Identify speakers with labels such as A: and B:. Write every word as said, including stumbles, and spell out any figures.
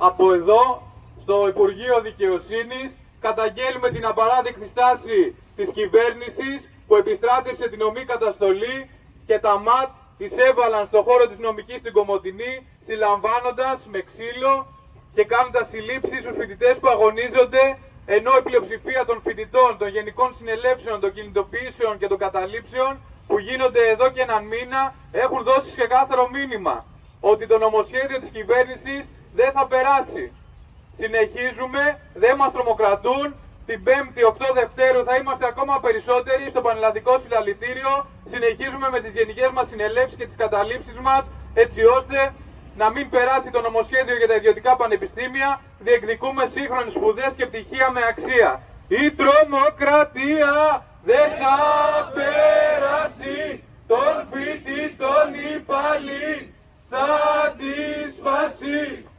A: από εδώ, στο Υπουργείο Δικαιοσύνης, καταγγέλουμε την απαράδεκτη στάση της κυβέρνησης που επιστράτευσε την ομή καταστολή και τα ΜΑΤ εισέβαλαν στον χώρο της νομικής στην Κομοτηνή, συλλαμβάνοντας με ξύλο και κάνοντας συλλήψεις στους φοιτητές που αγωνίζονται, ενώ η πλειοψηφία των φοιτητών, των γενικών συνελεύσεων, των κινητοποιήσεων και των καταλήψεων που γίνονται εδώ και έναν μήνα έχουν δώσει ξεκάθαρο μήνυμα ότι το νομοσχέδιο της κυβέρνησης δεν θα περάσει. Συνεχίζουμε, δεν μας τρομοκρατούν. Την πέμπτη οκτώ Δευτέρου θα είμαστε ακόμα περισσότεροι στο Πανελλαδικό Συλλαλητήριο. Συνεχίζουμε με τις γενικές μας συνελεύσεις και τις καταλήψεις μας, έτσι ώστε να μην περάσει το νομοσχέδιο για τα ιδιωτικά πανεπιστήμια. Διεκδικούμε σύγχρονες σπουδές και πτυχία με αξία. Η τρομοκρατία δεν θα περάσει, των φοιτητών η πάλι θα τη σπάσει.